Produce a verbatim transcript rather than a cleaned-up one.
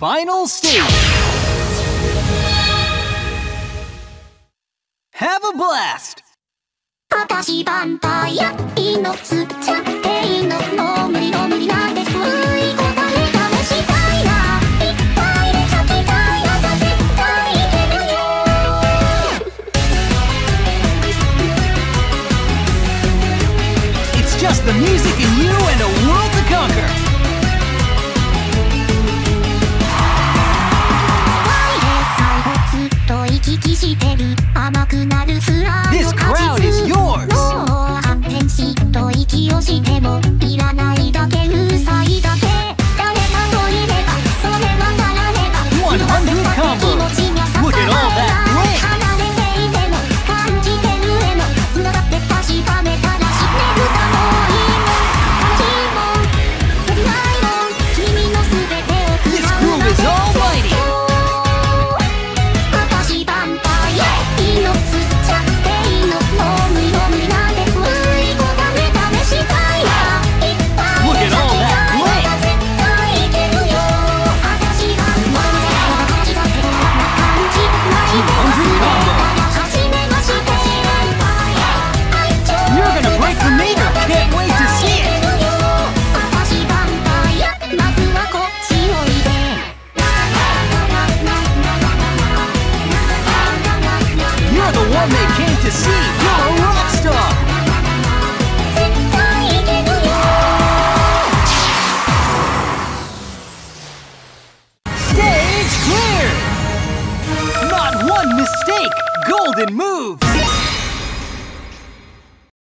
final stage. Have a blast! 私バンパイア命つっちゃっていいのもう無理の無理なんてふい答え試したいないっぱいで咲きたいまた絶対いけるよ It's just the music in you and a world to conquer. This crowd is yours. もう発展しと息をしてもいらないだけうるさいだけ誰かといればそれはならねば one hundred combos. Look at all that blink. 離れていても感じてる絵も繋がって確かめたら知ってるだもういいもん悲しいもん切ないもん君の全てを食 This らう groove is almighty. 私バンパイア命つっちゃっていいのもう無理の無理なんてふい答え試したいないっぱい Look at all that blink. 絶対いけるよ私がまだまだ感じたけど感じないで忘れたら初めましてバンパイア愛情 You're gonna break the meter. Can't wait to see it. 私バンパイアまずはこっちおいで You're the one they came to see. You're a rock star. 絶対いけるよ Stage clear. Not one mistake. Golden moves.